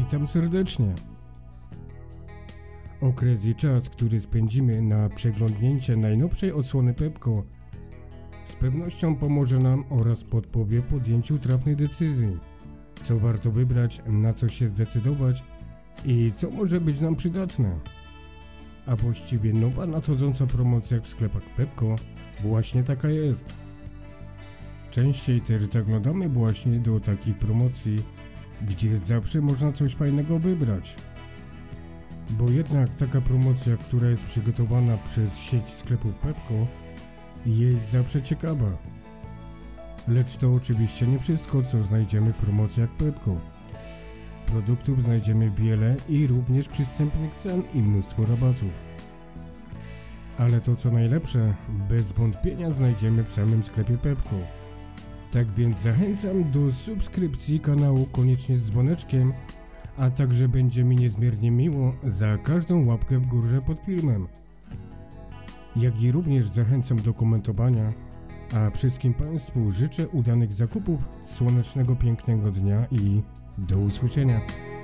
Witam serdecznie. Okres i czas, który spędzimy na przeglądnięcie najnowszej odsłony Pepco, z pewnością pomoże nam oraz podpowie podjęciu trafnej decyzji, co warto wybrać, na co się zdecydować i co może być nam przydatne. A właściwie nowa nadchodząca promocja w sklepach Pepco właśnie taka jest. Częściej też zaglądamy właśnie do takich promocji, gdzie zawsze można coś fajnego wybrać. Bo jednak taka promocja, która jest przygotowana przez sieć sklepów Pepco, jest zawsze ciekawa. Lecz to oczywiście nie wszystko, co znajdziemy w promocjach Pepco. Produktów znajdziemy wiele i również przystępnych cen i mnóstwo rabatów. Ale to co najlepsze, bez wątpienia znajdziemy w samym sklepie Pepco. Tak więc zachęcam do subskrypcji kanału koniecznie z dzwoneczkiem, a także będzie mi niezmiernie miło za każdą łapkę w górze pod filmem. Jak i również zachęcam do komentowania, a wszystkim Państwu życzę udanych zakupów, słonecznego pięknego dnia i do usłyszenia.